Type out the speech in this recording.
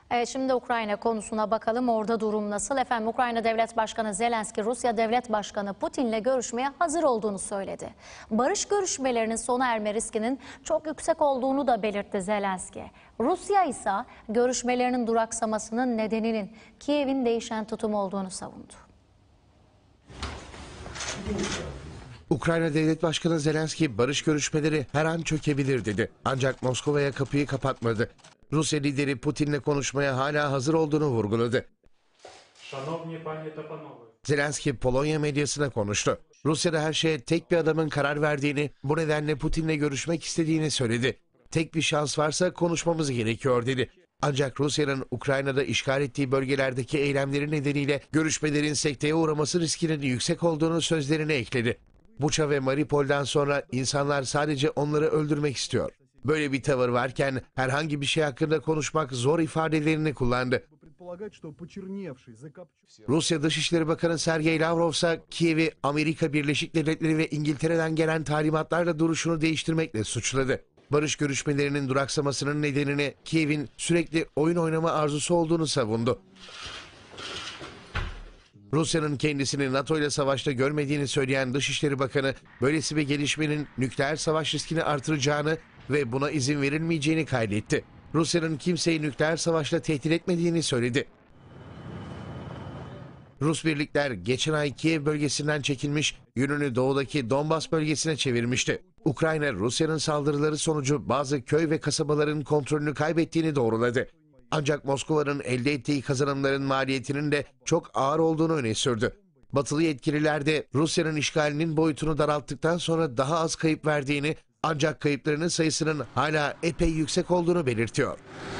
Evet, şimdi Ukrayna konusuna bakalım. Orada durum nasıl? Efendim, Ukrayna Devlet Başkanı Zelenski, Rusya Devlet Başkanı Putin'le görüşmeye hazır olduğunu söyledi. Barış görüşmelerinin sona erme riskinin çok yüksek olduğunu da belirtti Zelenski. Rusya ise görüşmelerinin duraksamasının nedeninin Kiev'in değişen tutumu olduğunu savundu. Ukrayna Devlet Başkanı Zelenski barış görüşmeleri her an çökebilir dedi. Ancak Moskova'ya kapıyı kapatmadı. Rusya lideri Putin'le konuşmaya hala hazır olduğunu vurguladı. Zelenski Polonya medyasına konuştu. Rusya'da her şeye tek bir adamın karar verdiğini, bu nedenle Putin'le görüşmek istediğini söyledi. Tek bir şans varsa konuşmamız gerekiyor dedi. Ancak Rusya'nın Ukrayna'da işgal ettiği bölgelerdeki eylemleri nedeniyle görüşmelerin sekteye uğraması riskinin yüksek olduğunu sözlerine ekledi. Buça ve Mariupol'dan sonra insanlar sadece onları öldürmek istiyor. Böyle bir tavır varken herhangi bir şey hakkında konuşmak zor ifadelerini kullandı. Rusya Dışişleri Bakanı Sergey Lavrov ise Kiev'i Amerika Birleşik Devletleri ve İngiltere'den gelen talimatlarla duruşunu değiştirmekle suçladı. Barış görüşmelerinin duraksamasının nedenini Kiev'in sürekli oyun oynama arzusu olduğunu savundu. Rusya'nın kendisini NATO ile savaşta görmediğini söyleyen Dışişleri Bakanı, böylesi bir gelişmenin nükleer savaş riskini artıracağını ve buna izin verilmeyeceğini kaydetti. Rusya'nın kimseyi nükleer savaşla tehdit etmediğini söyledi. Rus birlikler geçen ay Kiev bölgesinden çekilmiş, yönünü doğudaki Donbas bölgesine çevirmişti. Ukrayna, Rusya'nın saldırıları sonucu bazı köy ve kasabaların kontrolünü kaybettiğini doğruladı. Ancak Moskova'nın elde ettiği kazanımların maliyetinin de çok ağır olduğunu öne sürdü. Batılı yetkililer de Rusya'nın işgalinin boyutunu daralttıktan sonra daha az kayıp verdiğini, ancak kayıplarının sayısının hala epey yüksek olduğunu belirtiyor.